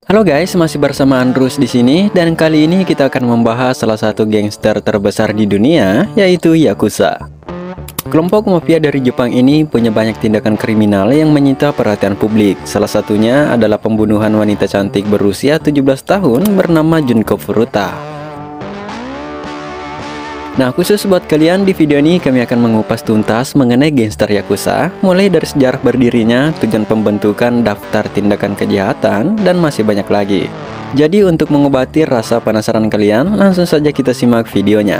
Halo guys, masih bersama Andrus di sini dan kali ini kita akan membahas salah satu gangster terbesar di dunia, yaitu Yakuza. Kelompok mafia dari Jepang ini punya banyak tindakan kriminal yang menyita perhatian publik. Salah satunya adalah pembunuhan wanita cantik berusia 17 tahun bernama Junko Furuta. Nah, khusus buat kalian di video ini kami akan mengupas tuntas mengenai gangster Yakuza, mulai dari sejarah berdirinya, tujuan pembentukan daftar tindakan kejahatan, dan masih banyak lagi. Jadi untuk mengobati rasa penasaran kalian, langsung saja kita simak videonya.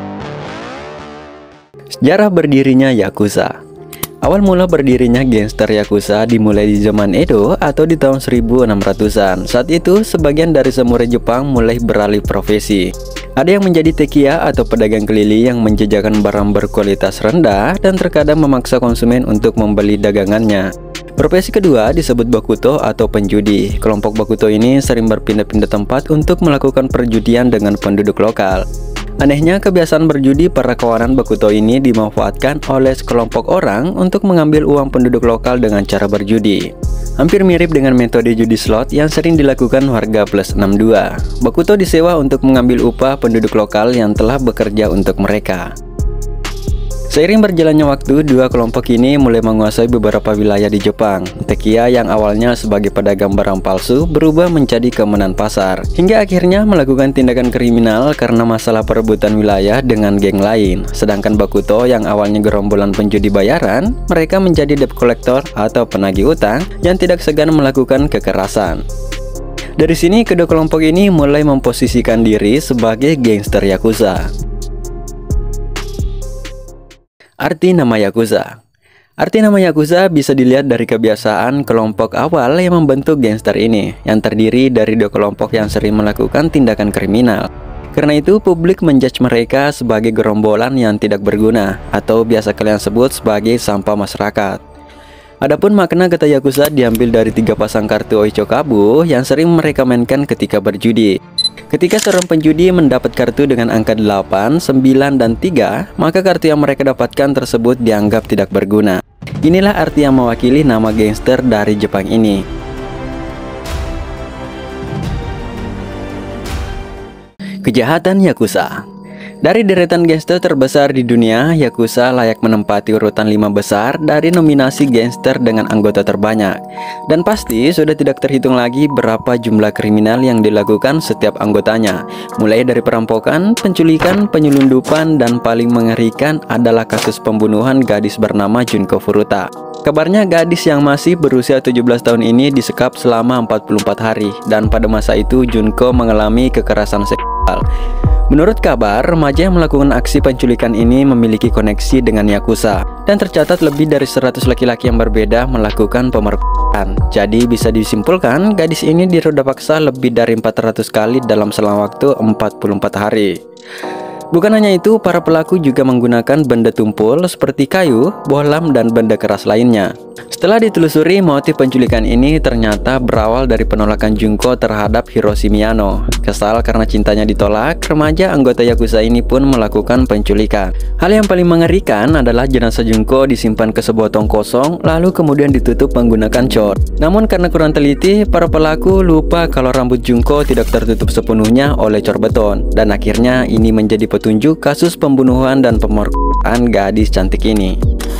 Sejarah berdirinya Yakuza. Awal mula berdirinya gangster Yakuza dimulai di zaman Edo atau di tahun 1600-an. Saat itu, sebagian dari samurai Jepang mulai beralih profesi. Ada yang menjadi tekiya atau pedagang keliling yang menjajakan barang berkualitas rendah dan terkadang memaksa konsumen untuk membeli dagangannya. Profesi kedua disebut bakuto atau penjudi. Kelompok bakuto ini sering berpindah-pindah tempat untuk melakukan perjudian dengan penduduk lokal. Anehnya, kebiasaan berjudi para kawanan bakuto ini dimanfaatkan oleh sekelompok orang untuk mengambil uang penduduk lokal dengan cara berjudi. Hampir mirip dengan metode judi slot yang sering dilakukan warga plus 62. Bakuto disewa untuk mengambil upah penduduk lokal yang telah bekerja untuk mereka. Seiring berjalannya waktu, dua kelompok ini mulai menguasai beberapa wilayah di Jepang. Tekiya yang awalnya sebagai pedagang barang palsu berubah menjadi keamanan pasar, hingga akhirnya melakukan tindakan kriminal karena masalah perebutan wilayah dengan geng lain. Sedangkan bakuto yang awalnya gerombolan penjudi bayaran, mereka menjadi debt collector atau penagih utang yang tidak segan melakukan kekerasan. Dari sini kedua kelompok ini mulai memposisikan diri sebagai gangster Yakuza. Arti nama Yakuza. Arti nama Yakuza bisa dilihat dari kebiasaan kelompok awal yang membentuk gangster ini, yang terdiri dari dua kelompok yang sering melakukan tindakan kriminal. Karena itu, publik menjudge mereka sebagai gerombolan yang tidak berguna, atau biasa kalian sebut sebagai sampah masyarakat. Adapun makna kata Yakuza diambil dari 3 pasang kartu Oichokabu yang sering mereka mainkan ketika berjudi. Ketika seorang penjudi mendapat kartu dengan angka 8, 9, dan 3, maka kartu yang mereka dapatkan tersebut dianggap tidak berguna. Inilah arti yang mewakili nama gangster dari Jepang ini. Kejahatan Yakuza. Dari deretan gangster terbesar di dunia, Yakuza layak menempati urutan 5 besar dari nominasi gangster dengan anggota terbanyak. Dan pasti sudah tidak terhitung lagi berapa jumlah kriminal yang dilakukan setiap anggotanya. Mulai dari perampokan, penculikan, penyelundupan, dan paling mengerikan adalah kasus pembunuhan gadis bernama Junko Furuta. Kabarnya gadis yang masih berusia 17 tahun ini disekap selama 44 hari, dan pada masa itu Junko mengalami kekerasan seksual. Menurut kabar, remaja yang melakukan aksi penculikan ini memiliki koneksi dengan Yakuza, dan tercatat lebih dari 100 laki-laki yang berbeda melakukan pemerkosaan. Jadi bisa disimpulkan, gadis ini diroda paksa lebih dari 400 kali dalam selang waktu 44 hari. Bukan hanya itu, para pelaku juga menggunakan benda tumpul seperti kayu, bohlam, dan benda keras lainnya. Setelah ditelusuri, motif penculikan ini ternyata berawal dari penolakan Junko terhadap Hiroshi Miyano. Kesal karena cintanya ditolak, remaja anggota Yakuza ini pun melakukan penculikan. Hal yang paling mengerikan adalah jenazah Junko disimpan ke sebuah tong kosong, lalu kemudian ditutup menggunakan cat. Namun karena kurang teliti, para pelaku lupa kalau rambut Junko tidak tertutup sepenuhnya oleh cat beton. Dan akhirnya ini menjadi petunjuk kasus pembunuhan dan pemerkosaan gadis cantik ini.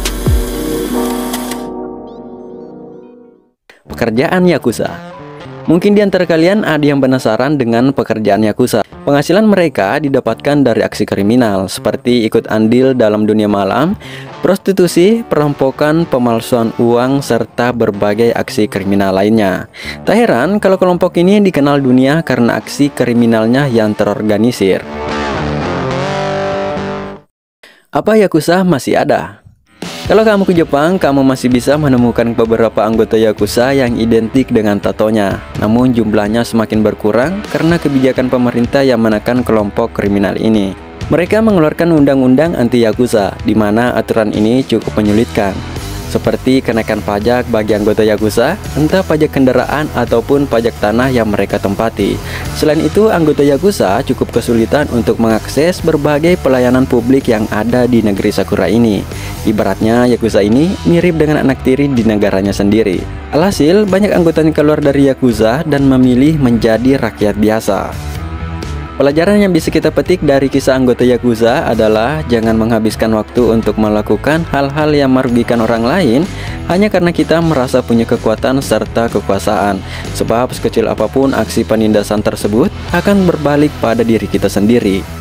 Pekerjaan Yakuza. Mungkin di antara kalian ada yang penasaran dengan pekerjaan Yakuza. Penghasilan mereka didapatkan dari aksi kriminal seperti ikut andil dalam dunia malam, prostitusi, perampokan, pemalsuan uang, serta berbagai aksi kriminal lainnya. Tak heran kalau kelompok ini dikenal dunia karena aksi kriminalnya yang terorganisir. Apa Yakuza masih ada? Kalau kamu ke Jepang, kamu masih bisa menemukan beberapa anggota Yakuza yang identik dengan tatonya. Namun jumlahnya semakin berkurang karena kebijakan pemerintah yang menekan kelompok kriminal ini. Mereka mengeluarkan undang-undang anti Yakuza, di mana aturan ini cukup menyulitkan. Seperti kenaikan pajak bagi anggota Yakuza, entah pajak kendaraan ataupun pajak tanah yang mereka tempati. Selain itu, anggota Yakuza cukup kesulitan untuk mengakses berbagai pelayanan publik yang ada di negeri Sakura ini. Ibaratnya, Yakuza ini mirip dengan anak tiri di negaranya sendiri. Alhasil, banyak anggotanya keluar dari Yakuza dan memilih menjadi rakyat biasa. Pelajaran yang bisa kita petik dari kisah anggota Yakuza adalah jangan menghabiskan waktu untuk melakukan hal-hal yang merugikan orang lain hanya karena kita merasa punya kekuatan serta kekuasaan. Sebab sekecil apapun aksi penindasan tersebut akan berbalik pada diri kita sendiri.